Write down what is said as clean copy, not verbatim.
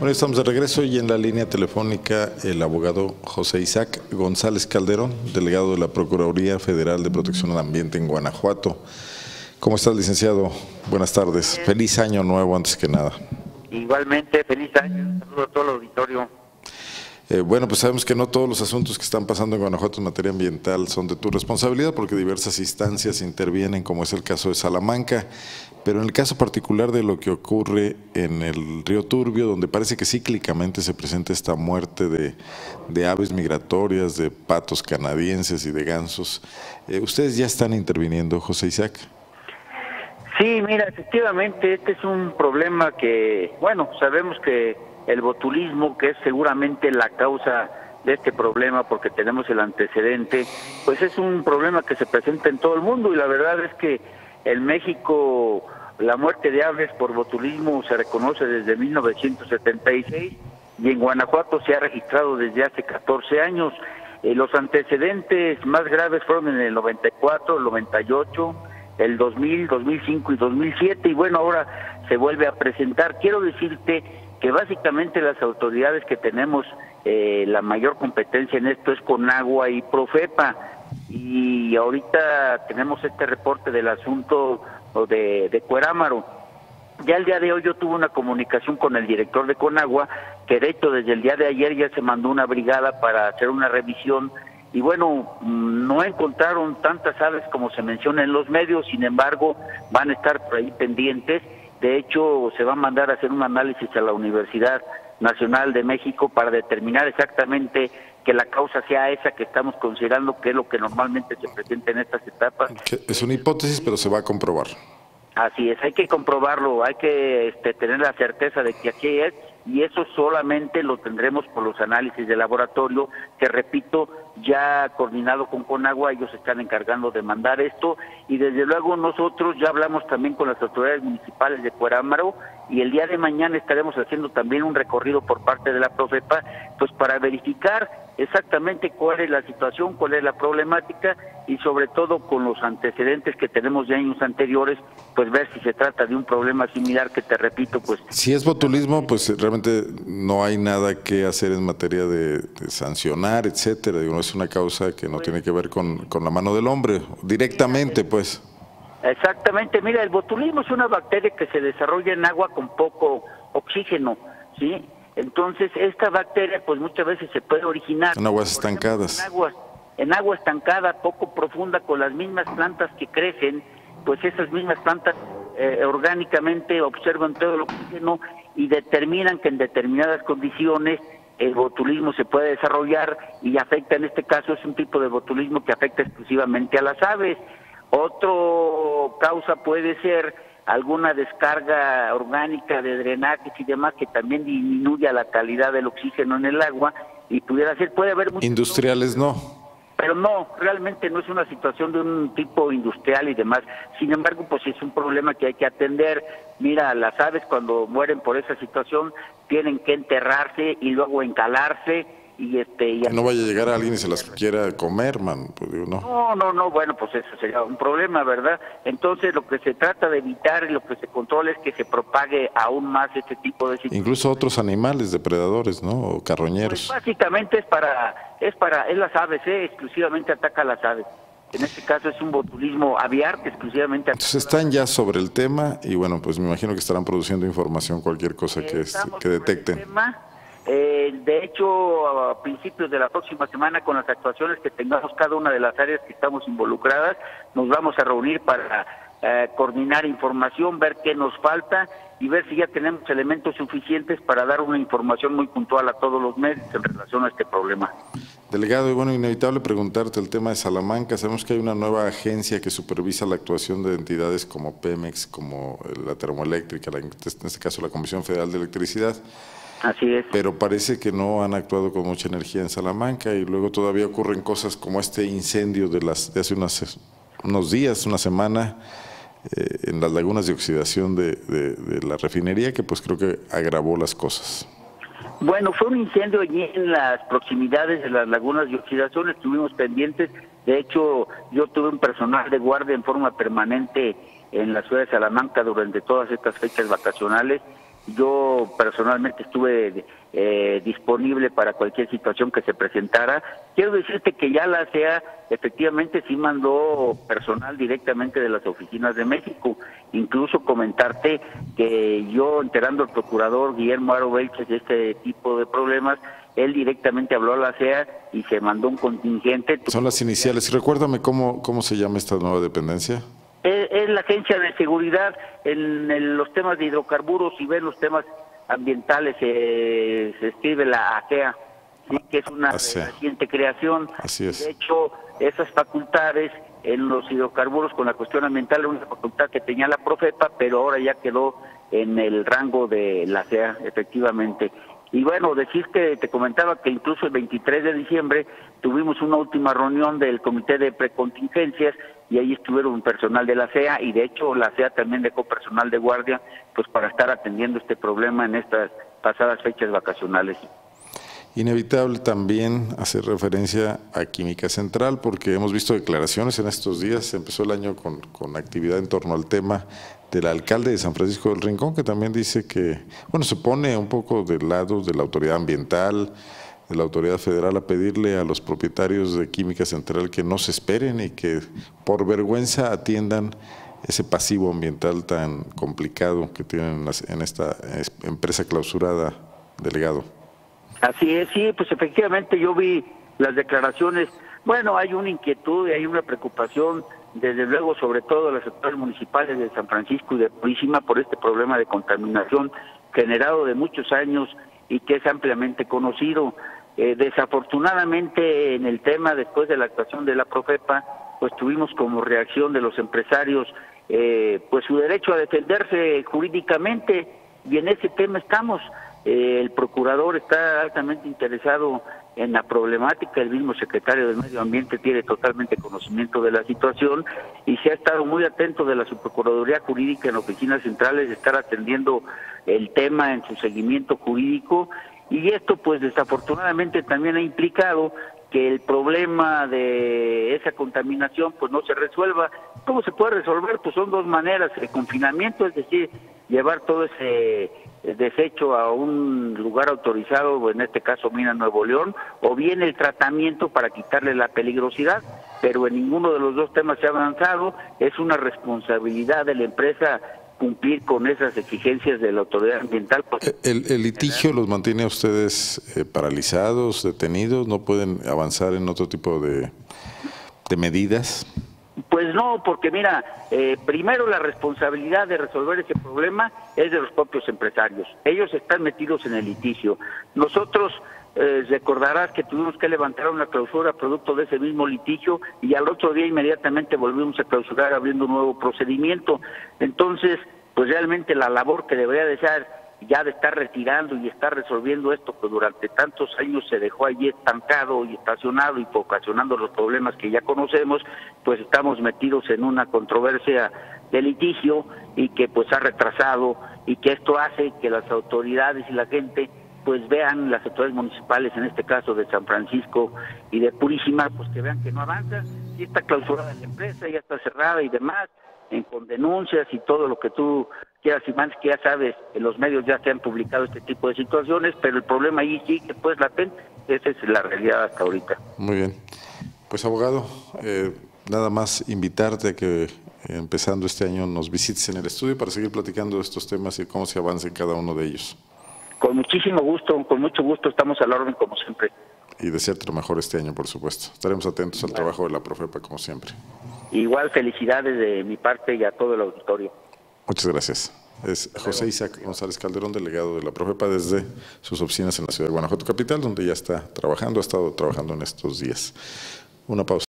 Bueno, estamos de regreso y en la línea telefónica el abogado José Isaac González Calderón, delegado de la Procuraduría Federal de Protección al Ambiente en Guanajuato. ¿Cómo estás, licenciado? Buenas tardes. Feliz año nuevo antes que nada. Igualmente, feliz año. Un saludo a todo el auditorio. Bueno, pues sabemos que no todos los asuntos que están pasando en Guanajuato en materia ambiental son de tu responsabilidad, porque diversas instancias intervienen, como es el caso de Salamanca, pero en el caso particular de lo que ocurre en el río Turbio, donde parece que cíclicamente se presenta esta muerte de aves migratorias, de patos canadienses y de gansos, ¿ustedes ya están interviniendo, José Isaac? Sí, mira, efectivamente, este es un problema que, bueno, sabemos que el botulismo, que es seguramente la causa de este problema, porque tenemos el antecedente, pues es un problema que se presenta en todo el mundo, y la verdad es que en México la muerte de aves por botulismo se reconoce desde 1976 y en Guanajuato se ha registrado desde hace 14 años. Los antecedentes más graves fueron en el 94, el 98, el 2000, 2005 y 2007, y bueno, ahora se vuelve a presentar. Quiero decirte que básicamente las autoridades que tenemos la mayor competencia en esto es Conagua y Profepa, y ahorita tenemos este reporte del asunto de Cuerámaro. Ya el día de hoy yo tuve una comunicación con el director de Conagua, que de hecho desde el día de ayer ya se mandó una brigada para hacer una revisión, y bueno, no encontraron tantas aves como se menciona en los medios, sin embargo van a estar por ahí pendientes. De hecho, se va a mandar a hacer un análisis a la Universidad Nacional de México para determinar exactamente que la causa sea esa que estamos considerando, que es lo que normalmente se presenta en estas etapas. Es una hipótesis, pero se va a comprobar. Así es, hay que comprobarlo, hay que tener la certeza de que aquí es, y eso solamente lo tendremos por los análisis de laboratorio, que repito, ya coordinado con Conagua, ellos están encargando de mandar esto, y desde luego nosotros ya hablamos también con las autoridades municipales de Cuerámaro, y el día de mañana estaremos haciendo también un recorrido por parte de la Profepa, pues para verificar exactamente cuál es la situación, cuál es la problemática, y sobre todo con los antecedentes que tenemos de años anteriores, pues ver si se trata de un problema similar, que te repito, pues... Si es botulismo, pues realmente no hay nada que hacer en materia de sancionar, etcétera. Digo, no es una causa que no tiene que ver con la mano del hombre, directamente, pues. Exactamente, mira, el botulismo es una bacteria que se desarrolla en agua con poco oxígeno, ¿sí? Entonces, esta bacteria, pues muchas veces se puede originar... En aguas estancadas. En agua estancada, poco profunda, con las mismas plantas que crecen, pues esas mismas plantas orgánicamente observan todo el oxígeno y determinan que en determinadas condiciones el botulismo se puede desarrollar, y afecta, en este caso es un tipo de botulismo que afecta exclusivamente a las aves. Otro causa puede ser alguna descarga orgánica de drenajes y demás, que también disminuya la calidad del oxígeno en el agua, y pudiera ser, puede haber muchos... Industriales no. Pero no, realmente no es una situación de un tipo industrial y demás. Sin embargo, pues es un problema que hay que atender. Mira, las aves cuando mueren por esa situación tienen que enterrarse y luego encalarse, y no vaya a llegar a alguien y se las quiera comer, man. Pues digo, no. No, bueno, pues eso sería un problema, ¿verdad? Entonces lo que se trata de evitar y lo que se controla es que se propague aún más este tipo de situaciones. Incluso otros animales depredadores, ¿no? O carroñeros. Pues básicamente es las aves, exclusivamente ataca a las aves. En este caso es un botulismo aviar que exclusivamente... Entonces están ya sobre el tema, y bueno, pues me imagino que estarán produciendo información, cualquier cosa que detecten. De hecho, a principios de la próxima semana, con las actuaciones que tengamos cada una de las áreas que estamos involucradas, nos vamos a reunir para coordinar información, ver qué nos falta y ver si ya tenemos elementos suficientes para dar una información muy puntual a todos los medios en relación a este problema. Delegado, y bueno, inevitable preguntarte el tema de Salamanca. Sabemos que hay una nueva agencia que supervisa la actuación de entidades como Pemex, como la termoeléctrica, en este caso la Comisión Federal de Electricidad. Así es. Pero parece que no han actuado con mucha energía en Salamanca, y luego todavía ocurren cosas como este incendio de hace unos días, una semana, en las lagunas de oxidación de la refinería, que pues creo que agravó las cosas. Bueno, fue un incendio allí en las proximidades de las lagunas de oxidación, estuvimos pendientes. De hecho, yo tuve un personal de guardia en forma permanente en la ciudad de Salamanca durante todas estas fechas vacacionales, Yo personalmente estuve disponible para cualquier situación que se presentara. Quiero decirte que ya la CEA efectivamente sí mandó personal directamente de las oficinas de México. Incluso comentarte que yo, enterando al procurador Guillermo Haro Belches de este tipo de problemas, él directamente habló a la CEA y se mandó un contingente. Son las iniciales. Recuérdame cómo se llama esta nueva dependencia. Es la Agencia de Seguridad en los temas de hidrocarburos, y ven los temas ambientales, se escribe la ASEA, ¿sí? Que es una reciente creación. Así es. De hecho, esas facultades en los hidrocarburos con la cuestión ambiental era una facultad que tenía la Profepa, pero ahora ya quedó en el rango de la ASEA, efectivamente. Y bueno, decir que te comentaba que incluso el 23 de diciembre tuvimos una última reunión del Comité de Precontingencias y ahí estuvieron personal de la CEA, y de hecho la CEA también dejó personal de guardia pues para estar atendiendo este problema en estas pasadas fechas vacacionales. Inevitable también hacer referencia a Química Central, porque hemos visto declaraciones en estos días. Se empezó el año con actividad en torno al tema del alcalde de San Francisco del Rincón, que también dice que, bueno, se pone un poco del lado de la autoridad ambiental, de la autoridad federal, a pedirle a los propietarios de Química Central que no se esperen y que por vergüenza atiendan ese pasivo ambiental tan complicado que tienen en esta empresa clausurada, delegado. Así es, sí, pues efectivamente yo vi las declaraciones. Bueno, hay una inquietud y hay una preocupación, desde luego, sobre todo de las autoridades municipales de San Francisco y de Purísima, por este problema de contaminación generado de muchos años y que es ampliamente conocido. Desafortunadamente, en el tema, después de la actuación de la Profepa, pues tuvimos como reacción de los empresarios pues su derecho a defenderse jurídicamente, y en ese tema estamos. El procurador está altamente interesado en la problemática, el mismo secretario del Medio Ambiente tiene totalmente conocimiento de la situación y se ha estado muy atento de la Subprocuraduría Jurídica en oficinas centrales de estar atendiendo el tema en su seguimiento jurídico, y esto pues desafortunadamente también ha implicado que el problema de esa contaminación pues no se resuelva. ¿Cómo se puede resolver? Pues son dos maneras: el confinamiento, es decir, llevar todo ese desecho a un lugar autorizado, en este caso Mina Nuevo León, o bien el tratamiento para quitarle la peligrosidad, pero en ninguno de los dos temas se ha avanzado. Es una responsabilidad de la empresa cumplir con esas exigencias de la autoridad ambiental. ¿El litigio los mantiene a ustedes paralizados, detenidos? ¿No pueden avanzar en otro tipo de medidas? Pues no, porque mira, primero la responsabilidad de resolver ese problema es de los propios empresarios. Ellos están metidos en el litigio. Nosotros, recordarás que tuvimos que levantar una clausura producto de ese mismo litigio, y al otro día inmediatamente volvimos a clausurar abriendo un nuevo procedimiento. Entonces, pues realmente la labor que debería de ser ya de estar retirando y estar resolviendo esto que durante tantos años se dejó allí estancado y estacionado y ocasionando los problemas que ya conocemos, pues estamos metidos en una controversia de litigio y que pues ha retrasado, y que esto hace que las autoridades y la gente pues vean, las autoridades municipales en este caso de San Francisco y de Purísima, pues que vean que no avanza. Si está clausurada la empresa, ya está cerrada y demás, con denuncias y todo lo que tú quieras y más, que ya sabes, en los medios ya se han publicado este tipo de situaciones, pero el problema ahí sí que pues latente. Esa es la realidad hasta ahorita. Muy bien. Pues abogado, nada más invitarte a que empezando este año nos visites en el estudio para seguir platicando de estos temas y cómo se avanza en cada uno de ellos. Con muchísimo gusto, con mucho gusto, estamos a la orden como siempre. Y desearte lo mejor este año, por supuesto. Estaremos atentos al trabajo de la Profepa como siempre. Igual, felicidades de mi parte y a todo el auditorio. Muchas gracias. Es José Isaac González Calderón, delegado de la Profepa desde sus oficinas en la ciudad de Guanajuato capital, donde ya está trabajando, ha estado trabajando en estos días. Una pausa.